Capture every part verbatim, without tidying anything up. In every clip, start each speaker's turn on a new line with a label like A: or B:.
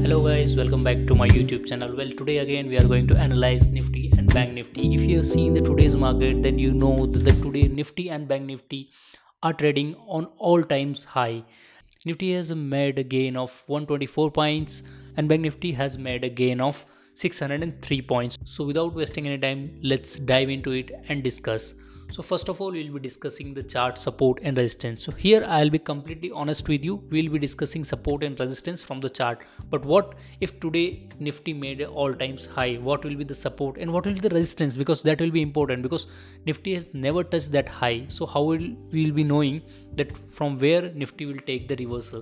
A: Hello guys, welcome back to my YouTube channel. Well, today again we are going to analyze Nifty and Bank Nifty. If you have seen the today's market, then you know that the today Nifty and Bank Nifty are trading on all times high. Nifty has made a gain of one hundred twenty-four points and Bank Nifty has made a gain of six hundred three points. So without wasting any time, let's dive into it and discuss. So first of all, we'll be discussing the chart support and resistance. So here I'll be completely honest with you. We'll be discussing support and resistance from the chart. But what if today Nifty made an all times high? What will be the support and what will be the resistance? Because that will be important, because Nifty has never touched that high. So how will we'll be knowing that from where Nifty will take the reversal?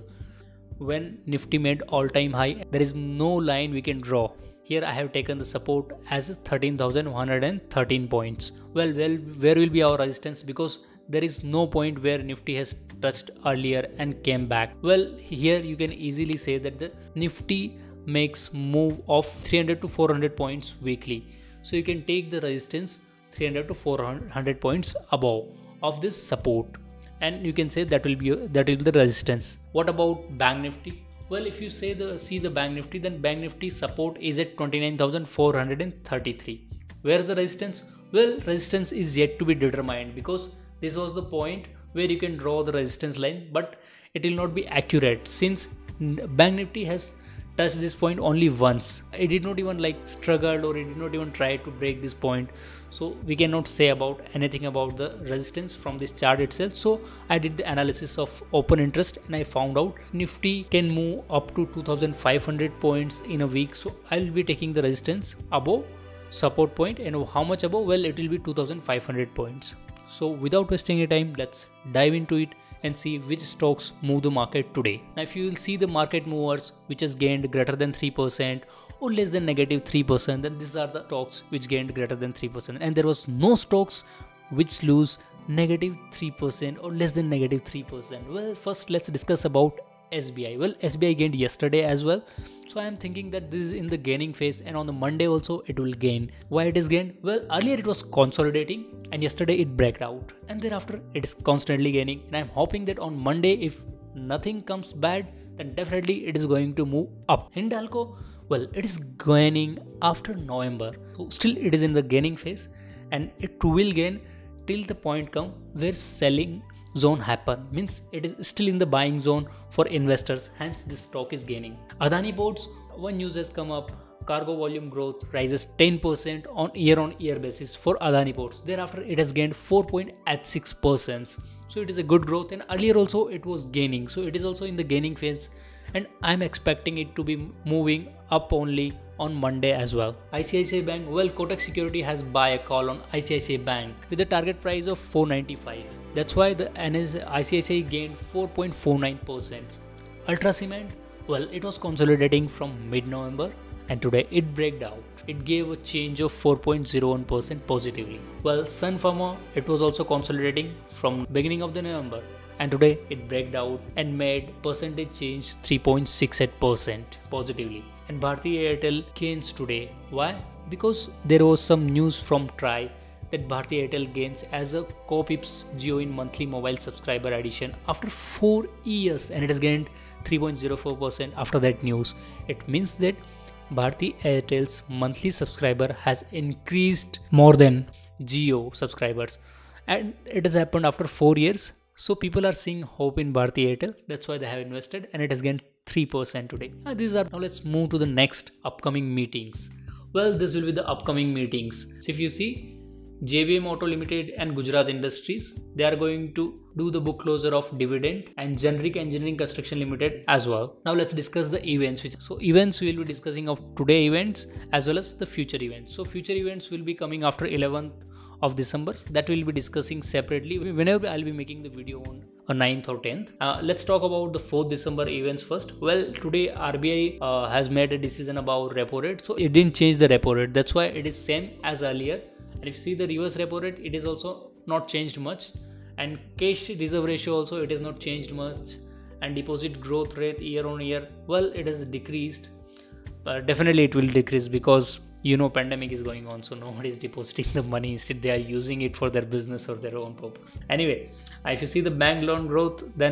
A: When Nifty made all time high, there is no line we can draw. Here I have taken the support as thirteen thousand one hundred thirteen points. Well, well, where will be our resistance? Because there is no point where Nifty has touched earlier and came back. Well, here you can easily say that the Nifty makes move of three hundred to four hundred points weekly. So you can take the resistance three hundred to four hundred points above of this support, and you can say that will be that will be the resistance. What about Bank Nifty? Well, if you say the see the Bank Nifty, then Bank Nifty support is at twenty-nine thousand four hundred thirty-three. Where the resistance? Well, resistance is yet to be determined, because this was the point where you can draw the resistance line, but it will not be accurate since Bank Nifty has touched this point only once. It did not even like struggled, or it did not even try to break this point. So we cannot say about anything about the resistance from this chart itself. So I did the analysis of open interest and I found out Nifty can move up to two thousand five hundred points in a week. So I will be taking the resistance above support point, and how much above? Well, it will be two thousand five hundred points. So without wasting any time, let's dive into it and see which stocks move the market today. Now if you will see the market movers which has gained greater than three percent or less than negative three percent, then these are the stocks which gained greater than three percent, and there was no stocks which lose negative three percent or less than negative three percent. Well, first let's discuss about S B I. Well, S B I gained yesterday as well. So I am thinking that this is in the gaining phase, and on the Monday also it will gain. Why it is gained? Well, earlier it was consolidating and yesterday it broke out, and thereafter it is constantly gaining, and I am hoping that on Monday, if nothing comes bad, then definitely it is going to move up. Hindalco, well, it is gaining after November, so still it is in the gaining phase, and it will gain till the point come where selling zone happen, means it is still in the buying zone for investors, hence this stock is gaining. Adani Ports, one news has come up, cargo volume growth rises ten percent on year on year basis for Adani Ports. Thereafter it has gained four point eight six percent. So it is a good growth, and earlier also it was gaining, so it is also in the gaining phase, and I am expecting it to be moving up only on Monday as well. I C I C I Bank, well, Kotak Security has buy a call on I C I C I Bank with a target price of four ninety-five. That's why the I C I C I gained four point four nine percent. Ultra Cement, well, it was consolidating from mid-November and today it broke out. It gave a change of four point zero one percent positively. Well, Sun Pharma, it was also consolidating from beginning of the November, and today it broke out and made percentage change three point six eight percent positively. And Bharti Airtel gains today. Why? Because there was some news from T R I that Bharti Airtel gains as a co-pips Jio in monthly mobile subscriber addition after four years, and it has gained three point zero four percent after that news. It means that Bharti Airtel's monthly subscriber has increased more than Jio subscribers, and it has happened after four years. So people are seeing hope in Bharti Airtel. That's why they have invested, and it has gained three percent today. Now, these are now let's move to the next upcoming meetings. Well, this will be the upcoming meetings. So if you see, J B M Auto Limited and Gujarat Industries, they are going to do the book closure of dividend, and Generic Engineering Construction Limited as well. Now let's discuss the events. Which, so events we will be discussing of today events as well as the future events. So future events will be coming after eleventh of December, that we will be discussing separately whenever I'll be making the video on a ninth or tenth. Uh, let's talk about the fourth December events first. Well, today R B I uh, has made a decision about repo rate, so it didn't change the repo rate. That's why it is same as earlier. And if you see the reverse repo rate, it is also not changed much, and cash reserve ratio also it is not changed much, and deposit growth rate year on year, well, it has decreased, but definitely it will decrease because you know pandemic is going on, so nobody is depositing the money. Instead they are using it for their business or their own purpose. Anyway, if you see the bank loan growth, then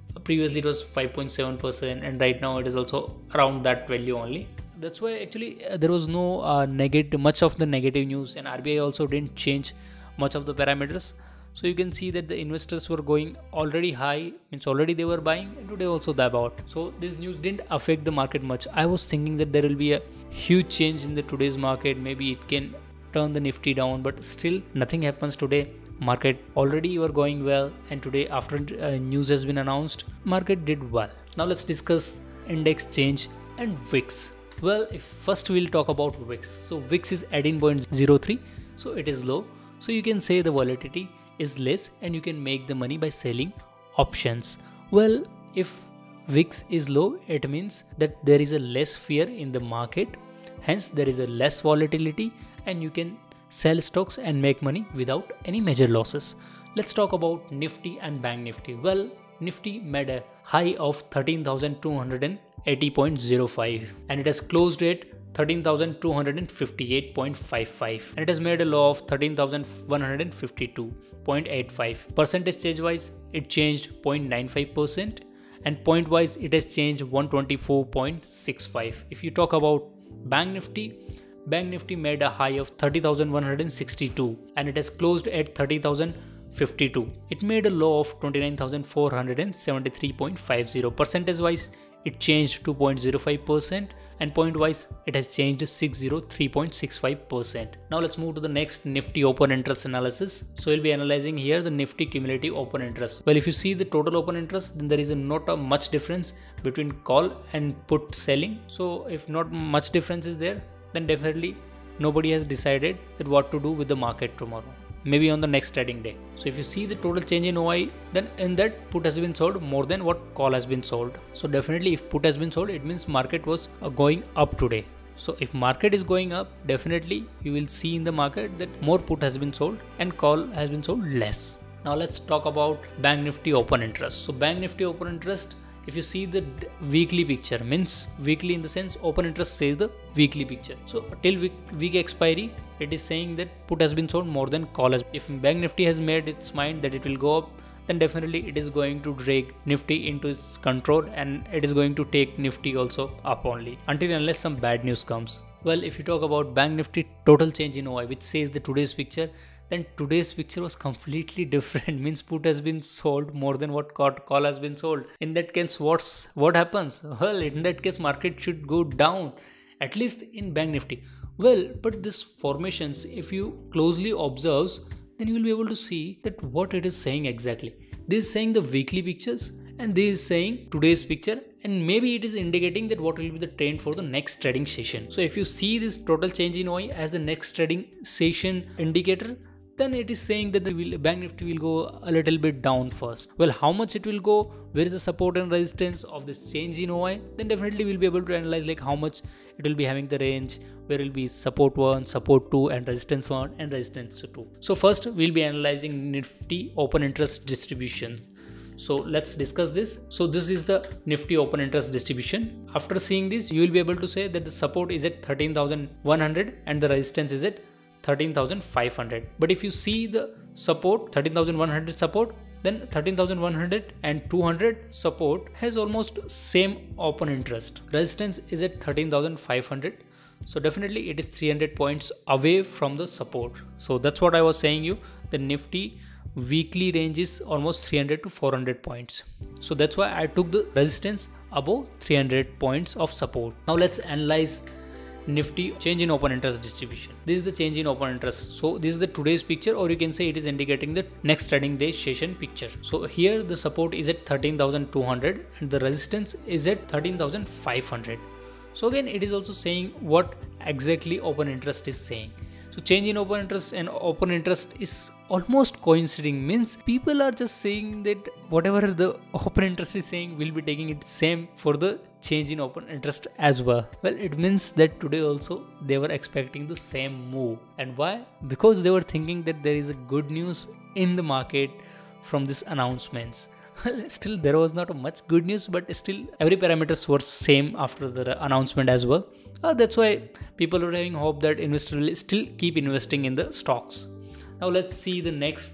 A: Previously it was five point seven percent, and right now it is also around that value only. That's why actually uh, there was no uh, negative much of the negative news, and R B I also didn't change much of the parameters. So you can see that the investors were going already high, means already they were buying, and today also they bought. So this news didn't affect the market much. I was thinking that there will be a huge change in the today's market, maybe it can turn the Nifty down, but still nothing happens today. Market already were going well, and today after uh, news has been announced, market did well. Now let's discuss index change and V I X. Well, if first we'll talk about V I X. So V I X is eighteen point zero three, so it is low. So you can say the volatility is less, and you can make the money by selling options. Well, if V I X is low, it means that there is a less fear in the market, hence there is a less volatility, and you can sell stocks and make money without any major losses. Let's talk about Nifty and Bank Nifty. Well, Nifty made a high of thirteen thousand two hundred eighty point zero five, and it has closed at thirteen thousand two hundred fifty-eight point five five, and it has made a low of thirteen thousand one hundred fifty-two point eight five. Percentage change wise, it changed zero point nine five percent, and point wise it has changed one hundred twenty-four point six five. If you talk about Bank Nifty, Bank Nifty made a high of thirty thousand one hundred sixty-two, and it has closed at thirty thousand fifty-two. It made a low of twenty-nine thousand four hundred seventy-three point five zero. Percentage wise, it changed two point zero five percent, and point wise it has changed six hundred three point six five percent. Now let's move to the next Nifty open interest analysis. So we'll be analyzing here the Nifty cumulative open interest. Well, if you see the total open interest, then there is a not a much difference between call and put selling. So if not much difference is there, then definitely nobody has decided that what to do with the market tomorrow, maybe on the next trading day. So if you see the total change in O I, then in that put has been sold more than what call has been sold. So definitely if put has been sold, it means market was uh, going up today. So if market is going up, definitely you will see in the market that more put has been sold and call has been sold less. Now let's talk about Bank Nifty open interest. So Bank Nifty open interest, if you see the weekly picture, means weekly in the sense open interest says the weekly picture. So till week, week expiry, it is saying that put has been sold more than call has. If Bank Nifty has made its mind that it will go up, then definitely it is going to drag Nifty into its control, and it is going to take Nifty also up only until unless some bad news comes. Well, if you talk about Bank Nifty total change in O I, which says the today's picture, then today's picture was completely different. Means put has been sold more than what call has been sold. In that case, what's what happens? Well, in that case, market should go down, at least in Bank Nifty. Well, but this formations, if you closely observe, then you will be able to see that what it is saying exactly. This is saying the weekly pictures, and this is saying today's picture, and maybe it is indicating that what will be the trend for the next trading session. So if you see this total change in O I as the next trading session indicator, then it is saying that the will, Bank Nifty will go a little bit down first. Well, how much it will go, where is the support and resistance of this change in O I, then definitely we'll be able to analyze like how much it will be having the range, where will be support one, support two, and resistance one and resistance two. So first we'll be analyzing Nifty open interest distribution. So let's discuss this. So this is the Nifty open interest distribution. After seeing this, you will be able to say that the support is at thirteen thousand one hundred and the resistance is at thirteen thousand five hundred. But if you see the support, thirteen thousand one hundred support, then thirteen thousand one hundred and two hundred support has almost same open interest. Resistance is at thirteen thousand five hundred. So definitely it is three hundred points away from the support. So that's what I was saying you, the Nifty weekly range is almost three hundred to four hundred points. So that's why I took the resistance above three hundred points of support. Now let's analyze Nifty change in open interest distribution. This is the change in open interest. So this is the today's picture, or you can say it is indicating the next trading day session picture. So here the support is at thirteen thousand two hundred and the resistance is at thirteen thousand five hundred. So again it is also saying what exactly open interest is saying. So change in open interest and open interest is almost coinciding, means people are just saying that whatever the open interest is saying, will be taking it same for the change in open interest as well. Well, it means that today also they were expecting the same move. And why? Because they were thinking that there is a good news in the market from these announcements. Well, still there was not much good news, but still every parameters were same after the announcement as well. Uh, that's why people are having hope that investors will still keep investing in the stocks. Now let's see the next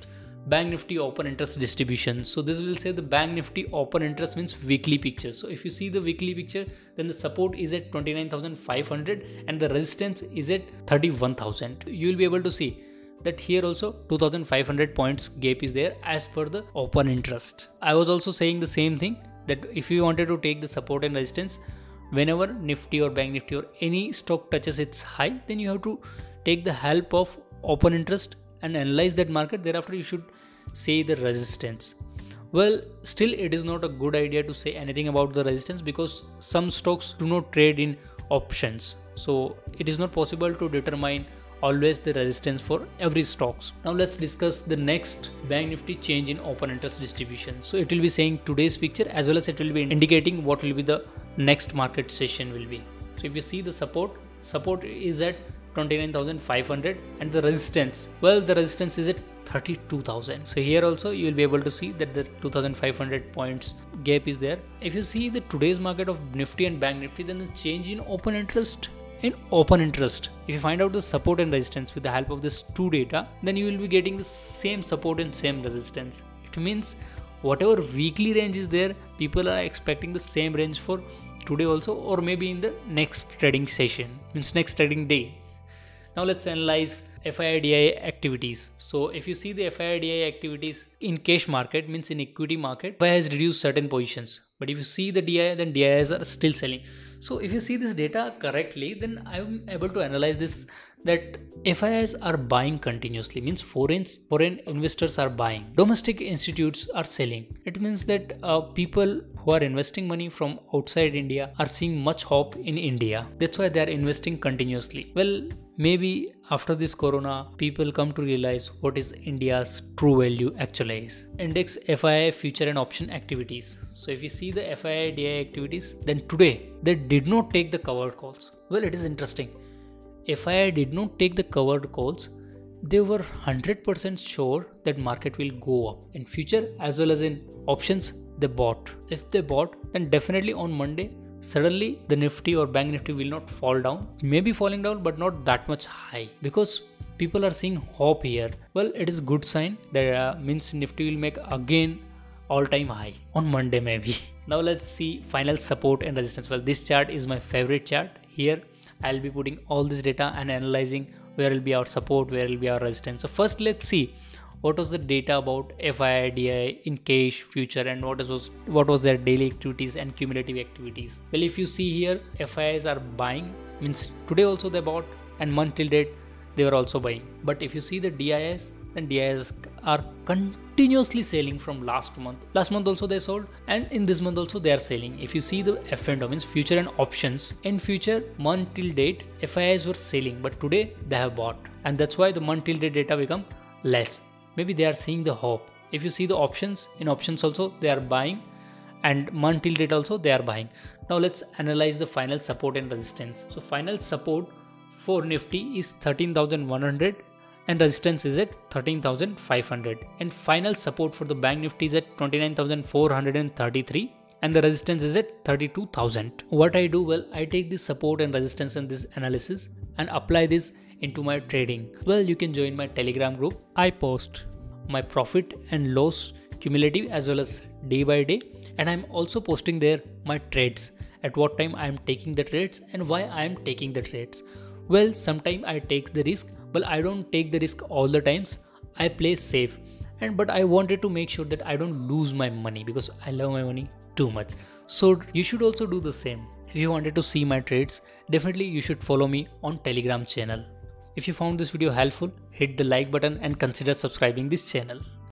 A: Bank Nifty open interest distribution. So this will say the Bank Nifty open interest means weekly picture. So if you see the weekly picture, then the support is at twenty-nine thousand five hundred and the resistance is at thirty-one thousand. You will be able to see that here also two thousand five hundred points gap is there as per the open interest. I was also saying the same thing, that if you wanted to take the support and resistance, whenever Nifty or Bank Nifty or any stock touches its high, then you have to take the help of open interest and analyze that market. Thereafter you should say the resistance. Well, still it is not a good idea to say anything about the resistance because some stocks do not trade in options, so it is not possible to determine always the resistance for every stocks. Now let's discuss the next Bank Nifty change in open interest distribution. So it will be saying today's picture as well as it will be indicating what will be the next market session will be. So if you see the support, support is at twenty-nine thousand five hundred and the resistance, well, the resistance is at thirty-two thousand. So here also you will be able to see that the two thousand five hundred points gap is there. If you see the today's market of Nifty and Bank Nifty, then the change in open interest in open interest, if you find out the support and resistance with the help of this two data, then you will be getting the same support and same resistance. It means whatever weekly range is there, people are expecting the same range for today also, or maybe in the next trading session, means next trading day. Now let's analyze F I I D I activities. So if you see the F I I D I activities in cash market, means in equity market, F I I has reduced certain positions. But if you see the D I, then D I Is are still selling. So if you see this data correctly, then I'm able to analyze this, that F I Is are buying continuously, means foreign foreign investors are buying, domestic institutes are selling. It means that uh, people who are investing money from outside India are seeing much hope in India. That's why they are investing continuously. Well, maybe after this corona, people come to realize what is India's true value actually is. Index F I I future and option activities. So if you see the F I I D I activities, then today they did not take the covered calls. Well, it is interesting. F I I did not take the covered calls. They were one hundred percent sure that market will go up in future as well as in options. They bought. If they bought, then definitely on Monday, suddenly the Nifty or Bank Nifty will not fall down. Maybe falling down, but not that much high, because people are seeing hope here. Well, it is good sign that uh, means Nifty will make again all-time high on Monday maybe. Now let's see final support and resistance. Well, this chart is my favorite chart. Here I'll be putting all this data and analyzing where will be our support, where will be our resistance. So first let's see what was the data about F I I D I in cash, future, and what was what was their daily activities and cumulative activities. Well, if you see here, F I Is are buying, means today also they bought, and month till date they were also buying. But if you see the D I Is, then D I Is are continuously selling from last month. Last month also they sold, and in this month also they are selling. If you see the F and O, means future and options, in future month till date F I Is were selling, but today they have bought, and that's why the month till date data become less. Maybe they are seeing the hope. If you see the options, in options also they are buying, and month till date also they are buying. Now let's analyze the final support and resistance. So final support for Nifty is thirteen thousand one hundred and resistance is at thirteen thousand five hundred, and final support for the Bank Nifty is at twenty-nine thousand four hundred thirty-three and the resistance is at thirty-two thousand. What I do, well, I take this support and resistance and this analysis and apply this into my trading. Well, you can join my Telegram group. I post my profit and loss cumulative as well as day by day, and I'm also posting there my trades, at what time I am taking the trades and why I am taking the trades. Well, sometimes I take the risk. Well, I don't take the risk all the times. I play safe, and but I wanted to make sure that I don't lose my money because I love my money too much. So you should also do the same. If you wanted to see my trades, definitely you should follow me on Telegram channel. If you found this video helpful, hit the like button and consider subscribing this channel.